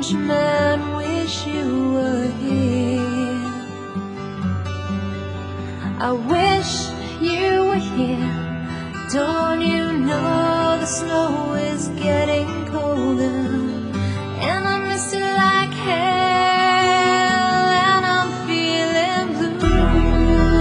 countryman, wish you were here. I wish you were here. Don't you know the snow is getting colder, and I miss it like hell, and I'm feeling blue.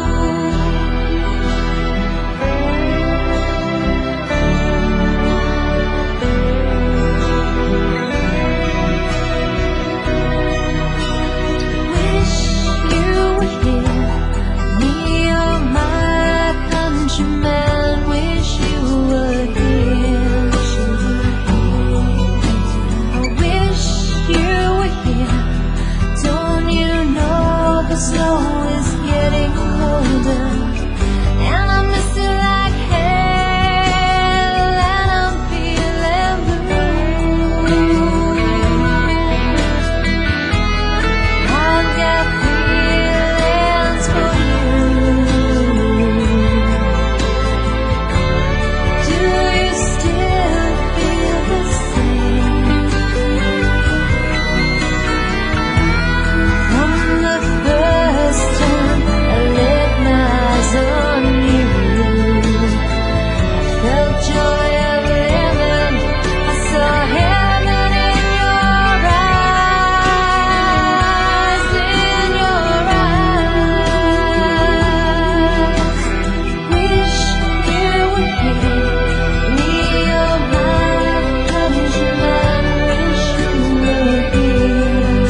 Wish you were here, me or my countryman, wish you were here. I wish you were here. Don't you know the snow is getting colder, and I miss it like hell, and I'm feeling blue. I've got feelings for you. Do you still feel the same? From the first time I laid my eyes on you, I felt joy of living. I saw heaven in your eyes, in your eyes. Wish you were here, me or my countryman, wish you were here.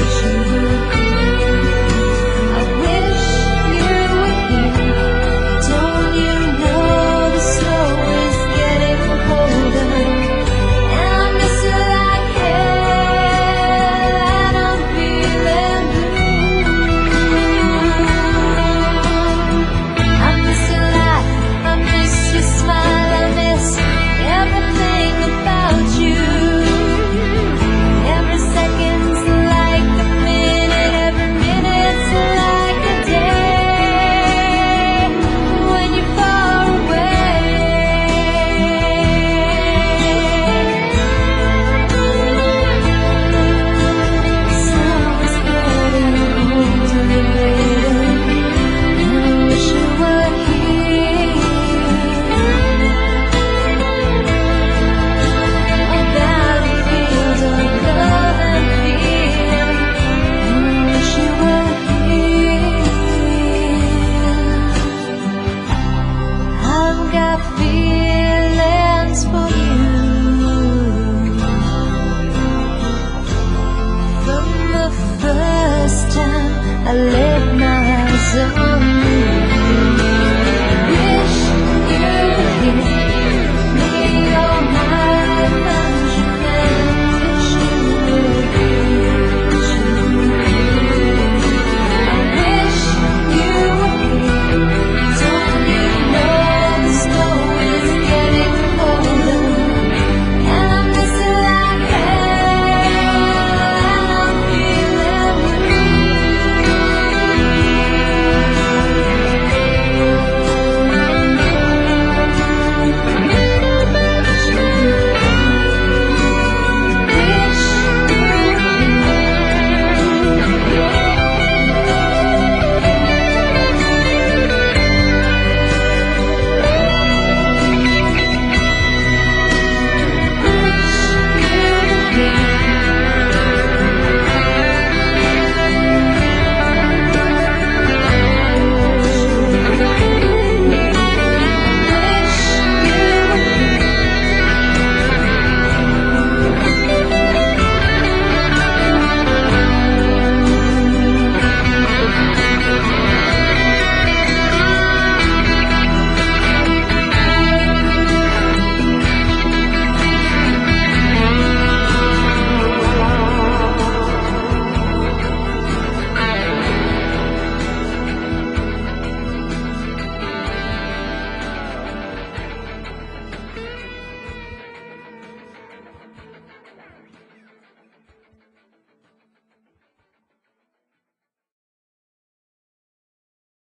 I wish you were here. Don't you know the snow is getting colder, and I miss it like hell, and I'm feeling blue. I miss your laugh, I miss your smile, I miss everything about you. Every second's like a minute, every minute's like a day when you're far away. Snow is getting older, baby, and I wish you were here. About a field of love and fear, and I wish you were here. I've got feelings for you. From the first time I laid my eyes on